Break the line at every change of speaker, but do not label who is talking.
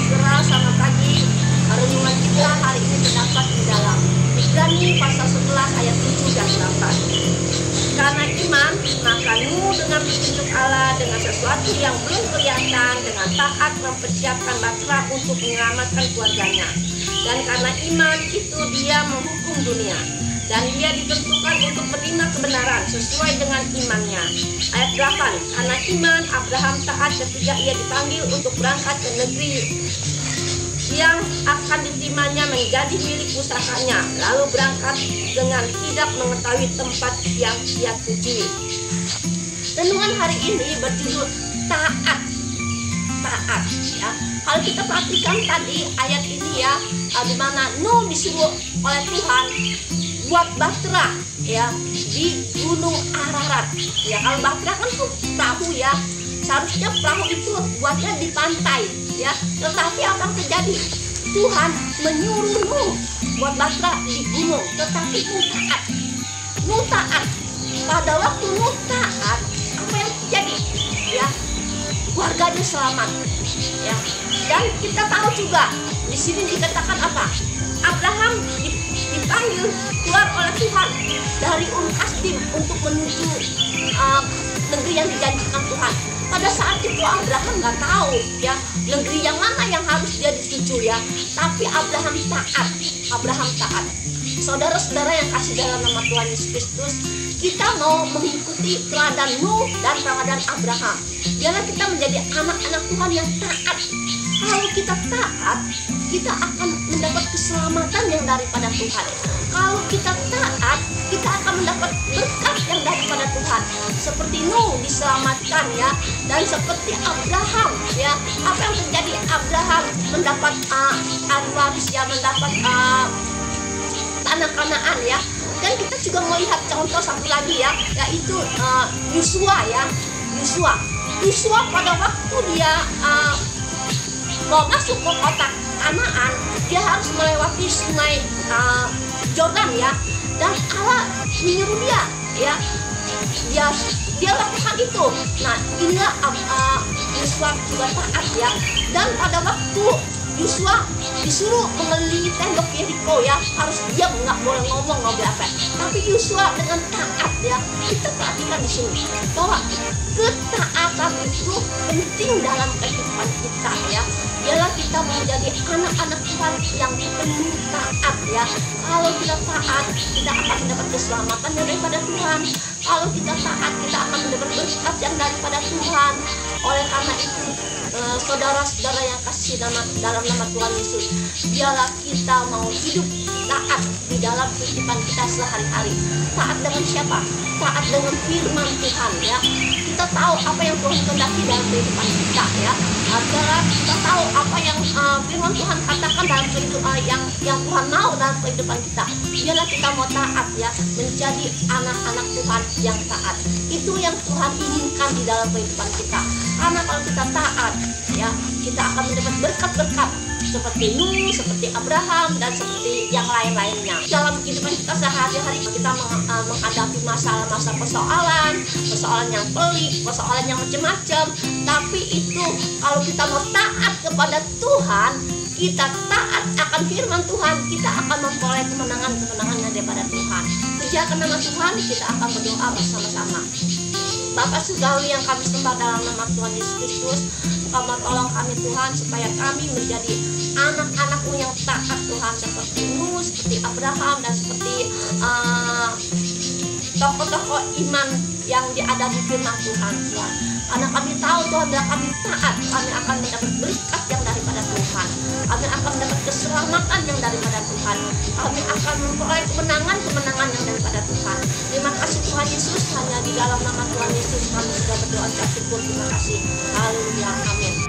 Saudara, selamat pagi. Renungan kita hari ini terdapat di dalam Ibrani pasal 11 ayat 7 dan 8. Karena iman, maka Nuh dengan petunjuk Allah dengan sesuatu yang belum kelihatan, dengan taat mempersiapkan batra untuk menyelamatkan keluarganya. Dan karena iman itu dia menghukum dunia, dan dia ditentukan untuk menerima kebenaran sesuai dengan imannya. Ayat 8, karena iman Abraham taat ketika ia dipanggil untuk berangkat ke negeri yang akan diterimanya menjadi milik pusakanya, lalu berangkat dengan tidak mengetahui tempat yang ia tuju. Renungan hari ini berjudul taat. Taat, ya. Kalau kita perhatikan tadi ayat ini ya, di mana Nuh disuruh oleh Tuhan buat batra ya di Gunung Ararat. Ya, kalau batra kan tuh perahu ya. Seharusnya perahu itu buatnya di pantai ya. Tetapi apa yang terjadi? Tuhan menyuruh Nuh buat batra di gunung, tetapi Nuh taat. Nuh taat. Pada waktu Nuh taat, apa yang terjadi? Ya, keluarganya selamat. Ya. Dan kita tahu juga di sini dikatakan apa? Abraham dipanggil keluar oleh Tuhan dari Kasdim untuk menuju negeri yang dijanjikan Tuhan. Pada saat itu Abraham nggak tahu ya negeri yang mana yang harus dia dituju ya. Tapi Abraham taat. Abraham taat. Saudara-saudara yang kasih dalam nama Tuhan Yesus Kristus, kita mau mengikuti teladan Nuh dan teladan Abraham. Biarlah kita menjadi anak-anak Tuhan yang taat. Kalau kita taat, kita akan mendapat keselamatan yang daripada Tuhan. Kalau kita taat, kita akan mendapat berkat yang daripada Tuhan. Seperti Nuh diselamatkan ya, dan seperti Abraham ya. Apa yang terjadi? Abraham mendapat ahli waris ya, mendapat tanah Kanaan ya. Dan kita juga melihat contoh satu lagi ya, yaitu Yosua ya. Yosua pada waktu dia mau masuk ke kota Kanaan, dia harus melewati sungai Yordan ya. Dan Allah menyuruh dia ya, dia lakukan itu. Nah, inilah Yosua juga taat ya. Dan pada waktu Yosua disuruh mengelilingi tembok Yeriko ya, harus diam, nggak boleh ngomong, nggak boleh apa. Tapi Yosua dengan taat ya. Kita perhatikan di sini bahwa ketaatan itu penting dalam kehidupan kita ya. Biarlah kita menjadi anak-anak Tuhan yang penuh taat ya. Kalau kita taat, kita akan mendapat keselamatan daripada Tuhan. Kalau kita taat, kita akan mendapat berkat yang daripada Tuhan. Oleh karena itu, saudara-saudara yang kasih dalam nama Tuhan Yesus, biarlah kita mau hidup taat di dalam kehidupan kita sehari-hari. Taat dengan siapa? Taat dengan firman Tuhan ya. Kita tahu apa yang Tuhan kehendaki dalam kehidupan kita ya. Agar kita tahu apa yang firman Tuhan katakan dalam kehidupan yang Tuhan mau dalam kehidupan kita. Biarlah kita mau taat ya, menjadi anak-anak Tuhan yang taat. Itu yang Tuhan inginkan di dalam kehidupan kita. Karena kalau kita taat ya, kita akan mendapat berkat-berkat seperti Nuh, seperti Abraham, dan seperti yang lain-lainnya. Dalam kehidupan kita sehari-hari, kita menghadapi masalah-masalah persoalan yang pelik, persoalan yang macam-macam. Tapi itu kalau kita mau taat kepada Tuhan, kita taat akan firman Tuhan, kita akan memperoleh kemenangan yang daripada Tuhan. Pujiakan nama Tuhan, kita akan berdoa bersama-sama. Bapak Surgawi yang kami sembah dalam nama Tuhan Yesus Kristus, Engkau tolong kami Tuhan, supaya kami menjadi anak-anak-Mu yang taat Tuhan, seperti Nuh, seperti Abraham, dan seperti tokoh-tokoh iman yang ada di firman Tuhan. Karena kami tahu Tuhan, bila kami taat, kami akan mendapat berkat yang daripada Tuhan. Kami akan mendapat keselamatan yang daripada Tuhan. Kami akan memperoleh kemenangan yang daripada Tuhan. Terima kasih Tuhan Yesus, hanya di dalam nama Tuhan Yesus kami sudah berdoa dan syukur. Terima kasih. Haleluya. Amin.